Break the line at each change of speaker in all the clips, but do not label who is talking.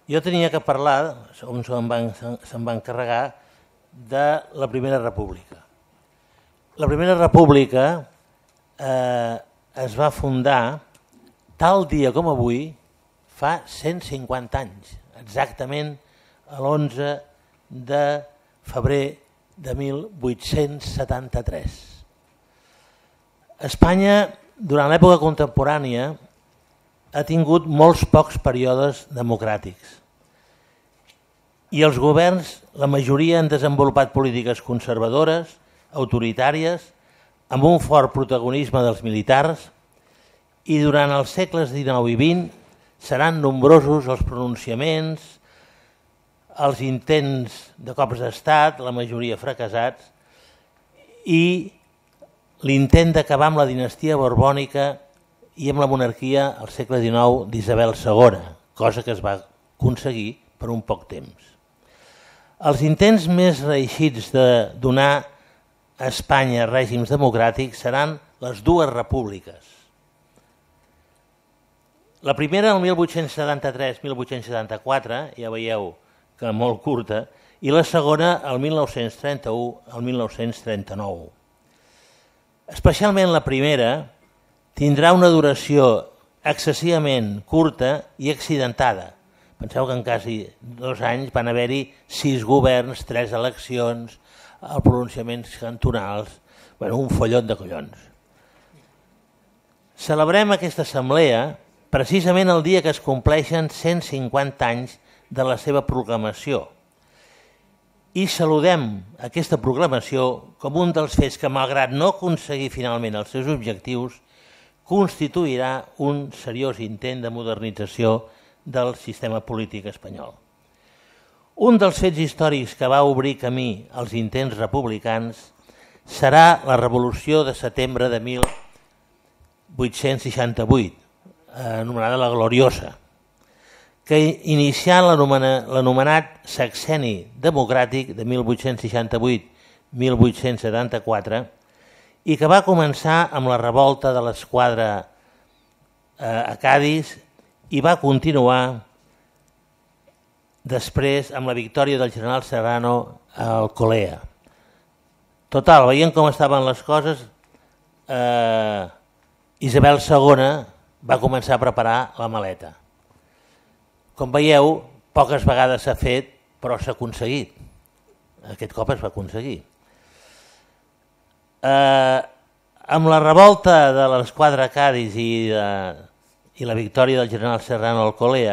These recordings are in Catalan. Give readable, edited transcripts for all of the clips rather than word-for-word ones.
Jo tenia que parlar, on se'm va encarregar, de la Primera República. La Primera República es va fundar tal dia com avui fa 150 anys, exactament l'11 de febrer de 1873. Espanya, durant l'època contemporània, ha tingut molts pocs períodes democràtics i els governs, la majoria, han desenvolupat polítiques conservadores, autoritàries, amb un fort protagonisme dels militars, i durant els segles XIX i XX seran nombrosos els pronunciaments, els intents de cops d'estat, la majoria fracassats, i l'intent d'acabar amb la dinastia borbònica i amb la monarquia al segle XIX d'Isabel II, cosa que es va aconseguir per un poc temps. Els intents més reeixits de donar a Espanya règims democràtics seran les dues repúbliques. La primera, el 1873-1874, ja veieu que molt curta, i la segona, el 1931 al 1939. Especialment la primera tindrà una duració excessivament curta i accidentada. Penseu que en quasi 2 anys van haver-hi 6 governs, 3 eleccions, pronunciaments cantonals, un follot de collons. Celebrem aquesta assemblea precisament el dia que es compleixen 150 anys de la seva proclamació i saludem aquesta proclamació com un dels fets que, malgrat no aconseguir finalment els seus objectius, constituirà un seriós intent de modernització del sistema polític espanyol. Un dels fets històrics que va obrir camí als intents republicans serà la Revolució de setembre de 1868, anomenada la Gloriosa, que inicià l'anomenat Sexenni Democràtic de 1868-1874 i que va començar amb la revolta de l'esquadra a Cadis i va continuar després amb la victòria del general Serrano a Alcolea. Total, veient com estaven les coses, Isabel II va començar a preparar la maleta. Com veieu, poques vegades s'ha fet, però s'ha aconseguit. Aquest cop es va aconseguir. Amb la revolta de l'esquadra Cadis i la victòria del general Serrano a Alcolea,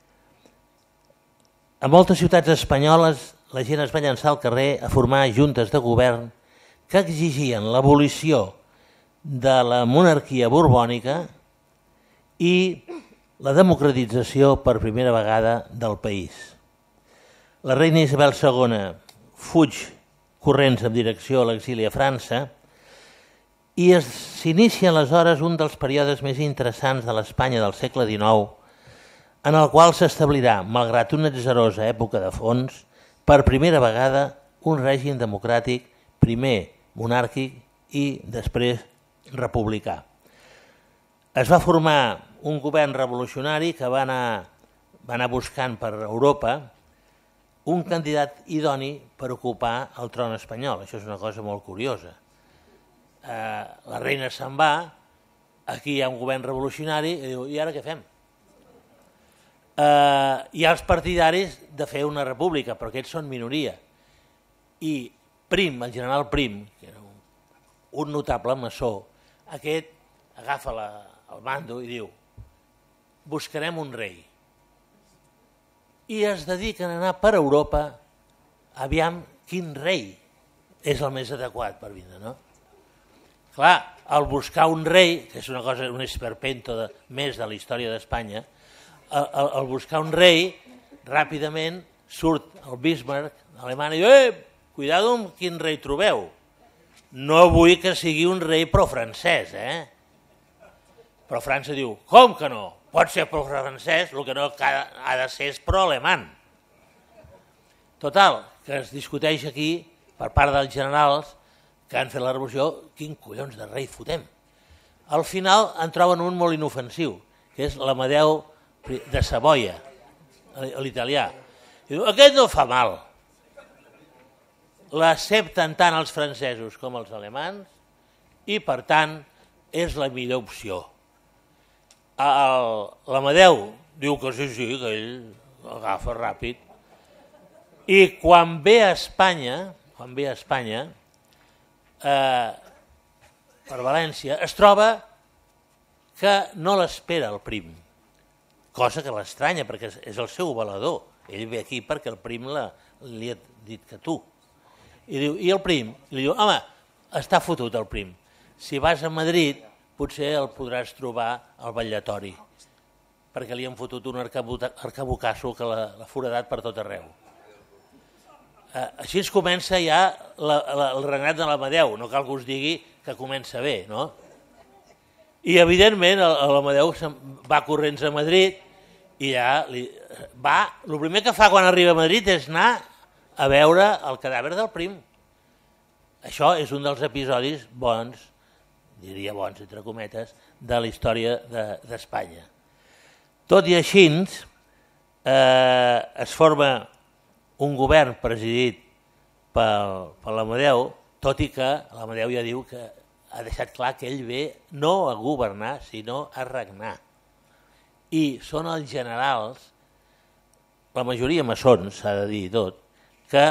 a moltes ciutats espanyoles la gent es va llançar al carrer a formar juntes de govern que exigien l'abolició de la monarquia borbònica i la democratització per primera vegada del país. La reina Isabel II fuig corrents en direcció a l'exili a França i s'inicia aleshores un dels períodes més interessants de l'Espanya del segle XIX, en el qual s'establirà, malgrat una atzarosa època de fons, per primera vegada un règim democràtic, primer monàrquic i després republicà. Es va formar un govern revolucionari que va anar buscant per Europa un candidat idoni per ocupar el tron espanyol. Això és una cosa molt curiosa. La reina se'n va, aquí hi ha un govern revolucionari i diu, i ara què fem? Hi ha els partidaris de fer una república, però aquests són minoria. I Prim, el general Prim, que era un notable maçó, aquest agafa el mando i diu, buscarem un rei. I es dediquen a anar per Europa, aviam quin rei és el més adequat per vindre, no? Clar, al buscar un rei, que és una cosa, un esperpento més de la història d'Espanya, al buscar un rei, ràpidament surt el Bismarck alemany i diu, cuidado amb quin rei trobeu. No vull que sigui un rei pro-francès, Però França diu, com que no? Pot ser pro-francès, el que no ha de ser és pro-alemany. Total, que es discuteix aquí, per part dels generals que han fet la revolució, quin collons de rei fotem. Al final en troben un molt inofensiu, que és l'Amadeu de Savoia, l'italià. Diu, aquest no fa mal. L'accepten tant els francesos com els alemans i, per tant, és la millor opció. L'Amadeu diu que sí, que ell agafa ràpid. I quan ve a Espanya, per València, es troba que no l'espera el Prim, cosa que l'estranya perquè és el seu valedor. Ell ve aquí perquè el Prim li ha dit que tu. I el Prim li diu, home, està fotut el Prim. Si vas a Madrid potser el podràs trobar al vetllatori, perquè li han fotut un arcabucasso que l'ha foradat per tot arreu. Així es comença ja el regnat de l'Amadeu, no cal que us digui que comença bé, no? I evidentment l'Amadeu va corrents a Madrid i ja el primer que fa quan arriba a Madrid és anar a veure el cadàver del Prim. Això és un dels episodis bons, diria bons entre cometes, de la història d'Espanya. Tot i així es forma un govern presidit per l'Amadeu, tot i que l'Amadeu ja diu que ha deixat clar que ell ve no a governar, sinó a regnar. I són els generals, la majoria maçons, s'ha de dir tot, que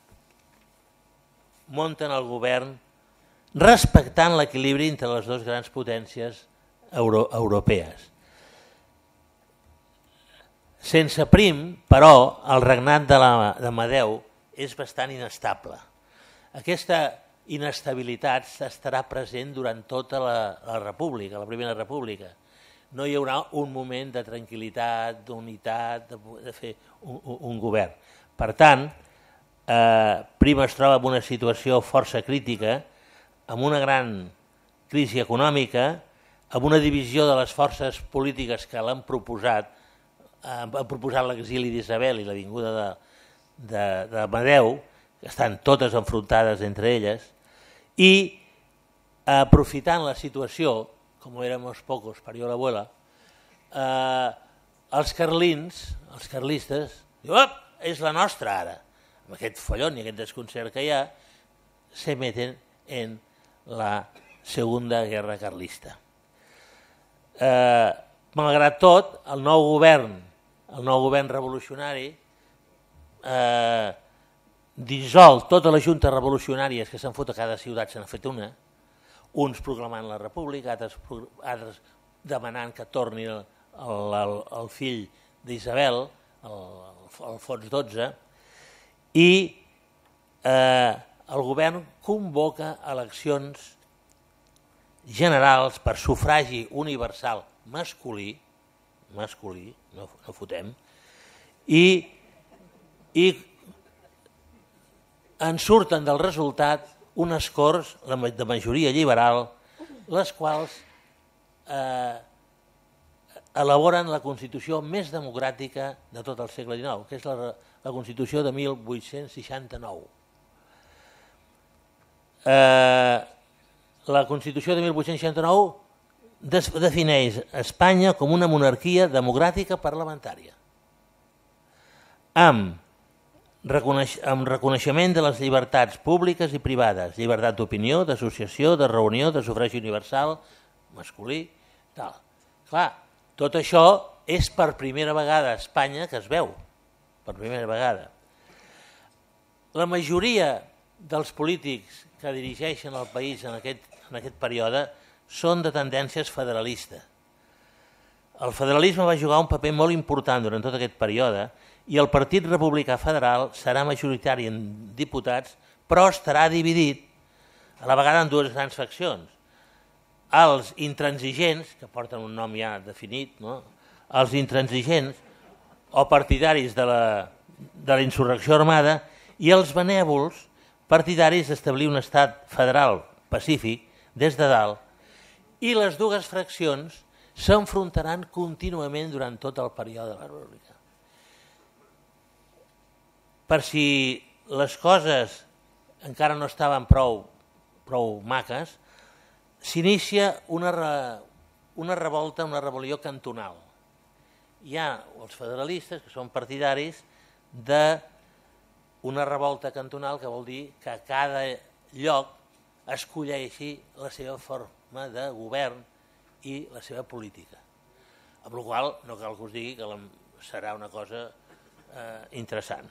munten el govern respectant l'equilibri entre les dues grans potències europees. Sense Prim, però, el regnat d'Amadeu és bastant inestable. Aquesta inestabilitat estarà present durant tota la República, la Primera República. No hi haurà un moment de tranquil·litat, d'unitat, de fer un govern. Per tant, Prim es troba en una situació força crítica, amb una gran crisi econòmica, amb una divisió de les forces polítiques que l'han proposat, l'exili d'Isabel i la vinguda d'Amadeu, que estan totes enfrontades entre elles, i aprofitant la situació, com éramos pocos, parió l'abuela, els carlistes, diuen, és la nostra ara. Amb aquest follon i aquest desconcert que hi ha, se meten en la Segunda Guerra Carlista. Malgrat tot, el nou govern revolucionari dissol totes les juntes revolucionàries que s'han fet a cada ciutat, se n'ha fet una, uns proclamant la república, altres demanant que torni el fill d'Isabel, Alfons XII, i el govern convoca eleccions generals per sufragi universal masculí, no fotem, i en surten del resultat unes Corts de majoria liberal, les quals elaboren la Constitució més democràtica de tot el segle XIX, que és la Constitució de 1869. La Constitució de 1869 defineix Espanya com una monarquia democràtica parlamentària, amb reconeixement de les llibertats públiques i privades, llibertat d'opinió, d'associació, de reunió, de sufragi universal, masculí, tal. Clar, tot això és per primera vegada a Espanya que es veu, per primera vegada. La majoria dels polítics que dirigeixen el país en aquest període són de tendències federalistes. El federalisme va jugar un paper molt important durant tot aquest període i el Partit Republicà Federal serà majoritari en diputats, però estarà dividit a la vegada en dues grans faccions. Els intransigents, que porten un nom ja definit, els intransigents o partidaris de la insurrecció armada i els benèvols partidaris d'establir un estat federal pacífic des de dalt, i les dues fraccions s'enfrontaran contínuament durant tot el període de la República. Per si les coses encara no estaven prou maques, s'inicia una revolta, una rebel·lió cantonal, hi ha els federalistes que són partidaris d'una revolta cantonal, que vol dir que cada lloc escolleixi la seva forma de govern i la seva política. Amb la qual cosa no cal que us digui que serà una cosa interessant.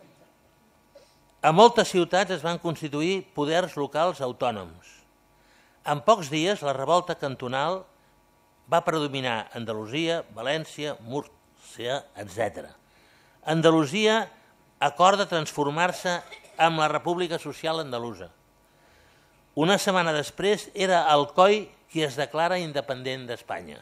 A moltes ciutats es van constituir poders locals autònoms. En pocs dies la revolta cantonal va predominar a Andalusia, València, Múrcia, etc. Andalusia acorda transformar-se en la República Social Andalusa. Una setmana després era Alcoi qui es declara independent d'Espanya.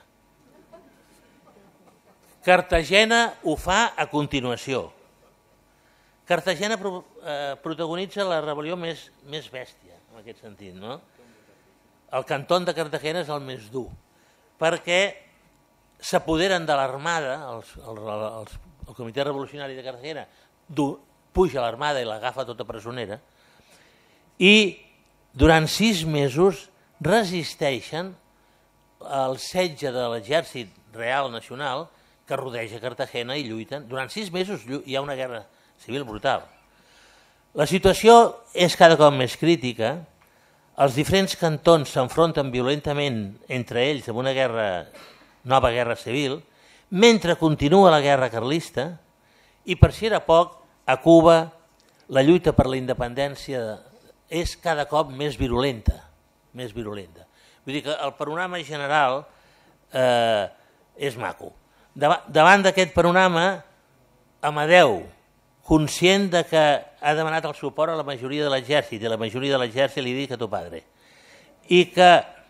Cartagena ho fa a continuació. Cartagena protagonitza la rebel·lió més bèstia, en aquest sentit, no? El cantó de Cartagena és el més dur, perquè s'apoderen de l'armada, el Comitè Revolucionari de Cartagena puja a l'armada i l'agafa tota presonera, i durant 6 mesos resisteixen al setge de l'exèrcit real nacional que rodeja Cartagena i lluiten. Durant 6 mesos hi ha una guerra civil brutal. La situació és cada cop més crítica, els diferents cantons s'enfronten violentament entre ells en una nova guerra civil, mentre continua la guerra carlista, i per si era poc, a Cuba la lluita per la independència és cada cop més virulenta. Vull dir que el panorama general és maco. Davant d'aquest panorama, Amadeu, conscient de que ha demanat el suport a la majoria de l'exèrcit, i la majoria de l'exèrcit li diu a tu padre, i que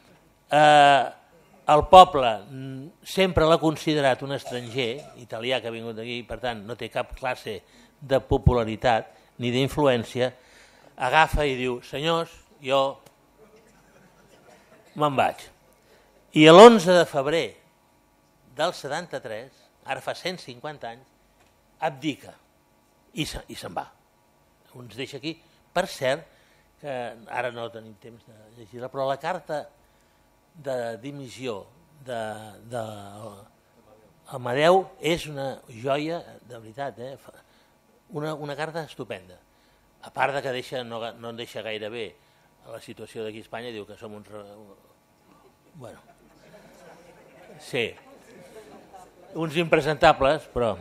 el poble sempre l'ha considerat un estranger, italià que ha vingut d'aquí, per tant no té cap classe de popularitat ni d'influència, agafa i diu: senyors, jo me'n vaig. I l'11 de febrer del 73, ara fa 150 anys, abdica i se'n va. Ens deixa aquí. Per cert, que ara no tenim temps de llegir-la, però la carta de dimissió d'Amadeu és una joia, de veritat, una carta estupenda. A part que no en deixa gaire bé la situació d'aquí a Espanya, diu que som uns... Bueno, sí, uns impresentables, però...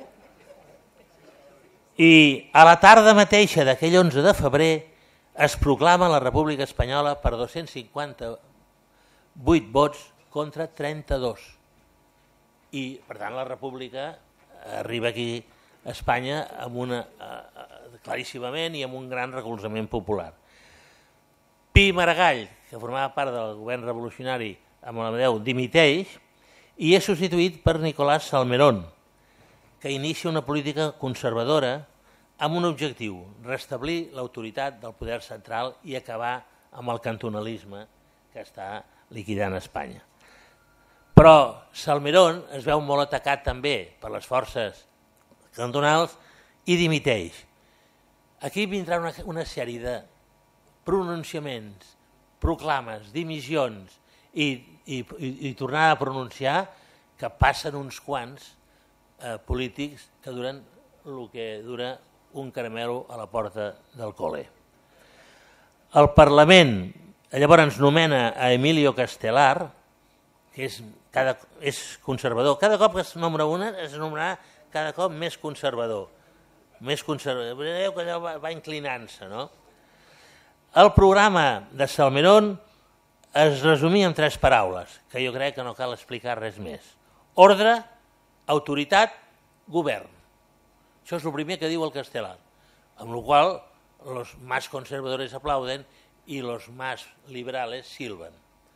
I a la tarda mateixa d'aquell 11 de febrer es proclama la República Espanyola per 258 vots contra 32. I, per tant, la República arriba aquí a Espanya claríssimament i amb un gran recolzament popular. Pi Maragall, que formava part del govern revolucionari amb l'Amadeu, dimiteix i és substituït per Nicolás Salmerón, que inicia una política conservadora amb un objectiu: restablir l'autoritat del poder central i acabar amb el cantonalisme que està liquidant Espanya. Però Salmerón es veu molt atacat també per les forces cantonals i dimiteix. Aquí vindrà una sèrie de pronunciaments, proclames, dimissions i tornar a pronunciar que passen uns quants polítics que duren el que dura un caramelo a la porta del col·le. El Parlament llavors nomena a Emilio Castelar, que és conservador. Cada cop que es nombra una, es nomenarà cada cop més conservador. Veieu que allò va inclinant-se, no? El programa de Salmerón es resumia en 3 paraules, que jo crec que no cal explicar res més. Ordre, autoritat, govern. Això és el primer que diu el Castelar, amb la qual los más conservadores aplauden i los más liberales silben.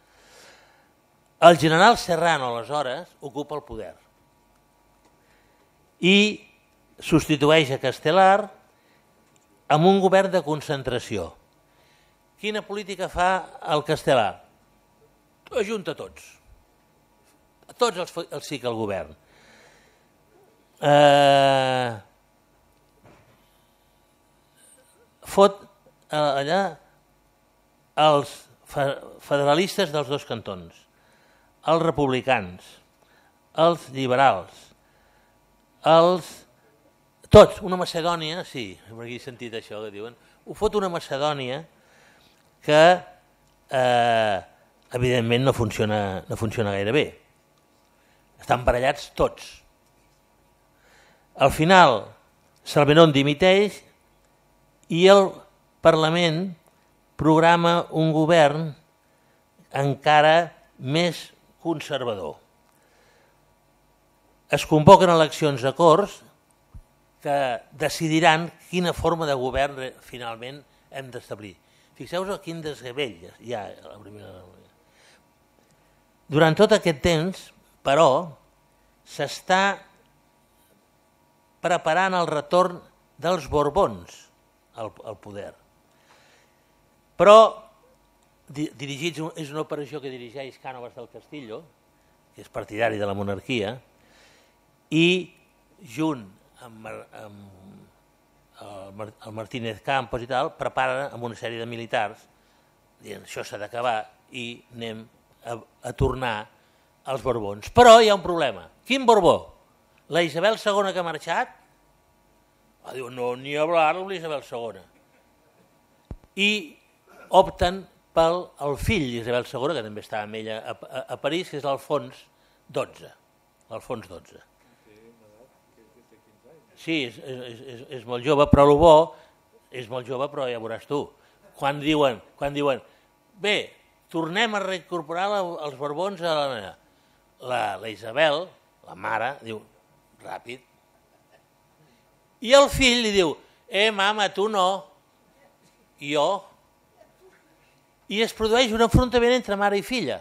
El general Serrano, aleshores, ocupa el poder i substitueix a Castelar amb un govern de concentració. Quina política fa el Castelar? Ajunta tots. Tots els fica al govern. Fot allà els federalistes dels 2 cantons, els republicans, els liberals, tots, una Macedònia, sí, perquè he sentit això que diuen, ho fot una Macedònia que evidentment no funciona gaire bé. Estan barallats tots. Al final, Salmerón dimiteix i el Parlament programa un govern encara més conservador. Es convoquen eleccions a Corts que decidiran quina forma de govern finalment hem d'establir. Fixeu-vos quin desgavell hi ha a la primera. Durant tot aquest temps, però, s'està preparant el retorn dels Borbons al poder. Però és una operació que dirigeix Cánovas del Castillo, que és partidari de la monarquia, i junt amb el Martínez Campos i tal, prepara amb una sèrie de militars, dient això s'ha d'acabar i anem a tornar als Borbons. Però hi ha un problema. Quin Borbó? La Isabel II que ha marxat? Diu, no, ni hablar amb la Isabel II. I opten pel fill d'Isabel II, que també estava amb ella a París, que és l'Alfons XII. L'Alfons XII. Sí, és molt jove, però el bo és molt jove, però ja veuràs tu. Quan diuen, bé, tornem a reincorporar els Borbons a la Isabel, la mare, diu, ràpid. I el fill li diu, mama, tu no, jo. I es produeix un enfrontament entre mare i filla.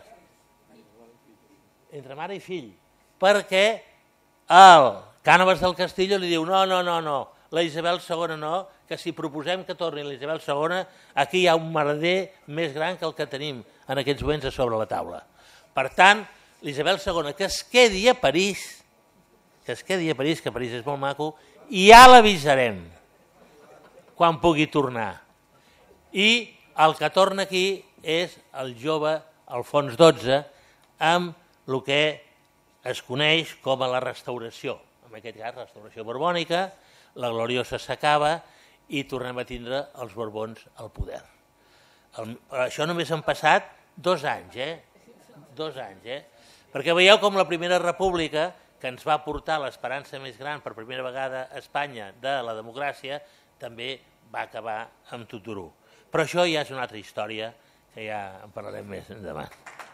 Entre mare i fill. Perquè el Cánovas del Castillo li diu, no, la Isabel II no, que si proposem que torni la Isabel II, aquí hi ha un merder més gran que el que tenim en aquests moments a sobre la taula. Per tant, l'Isabel II que es quedi a París, que París és molt maco, i ja l'avisarem quan pugui tornar. I el que torna aquí és el jove Alfons XII amb el que es coneix com a la restauració. En aquest cas, la restauració borbònica, la gloriosa s'acaba i tornem a tindre els Borbons al poder. Això només han passat 2 anys, 2 anys. Perquè veieu com la Primera República, que ens va portar l'esperança més gran per primera vegada a Espanya de la democràcia, també va acabar amb Tuturú. Però això ja és una altra història, que ja en parlarem més endavant.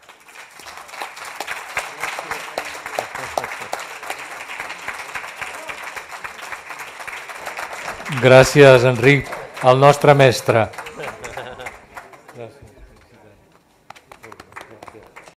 Gràcies, Enric, el nostre mestre.